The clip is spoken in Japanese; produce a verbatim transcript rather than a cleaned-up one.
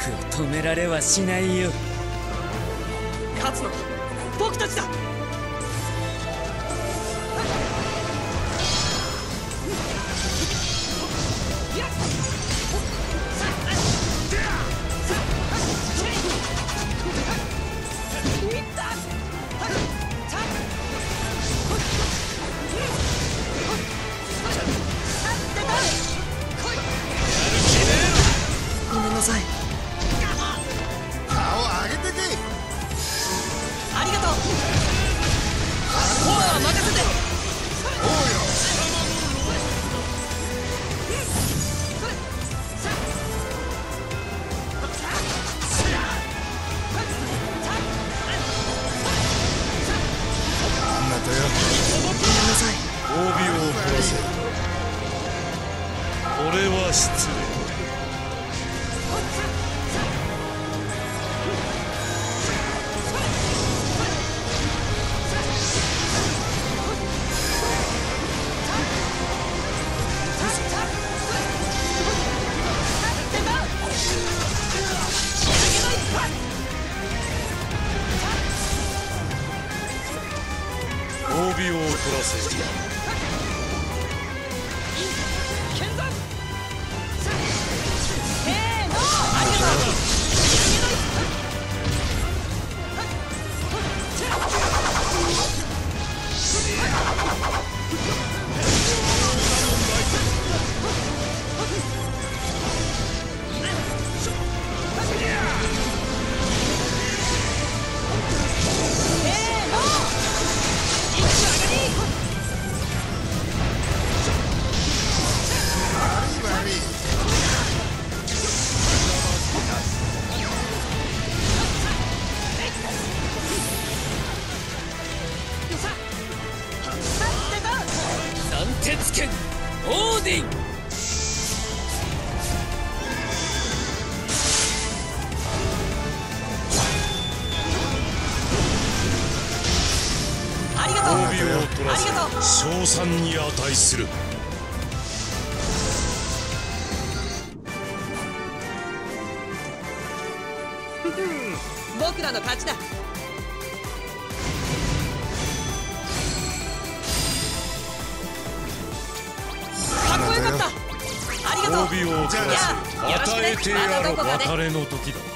僕を止められはしないよ。 勝つのは僕たちだ。 ごめんなさい。 顔上げてけ。 ありがとう。フォアは任せて。 おうよ。あんなとよ。 ごめんなさい。 褒美を怒らせる。これは失礼。褒美を怒らせる。 三鉄拳オーディン。 ありがとう。 褒美を取らせありがとう。 称賛に値する。 僕らの勝ちだ。かっこよかった。ありがとう。 褒美を取らせる。与えてやろう。別れの時だ。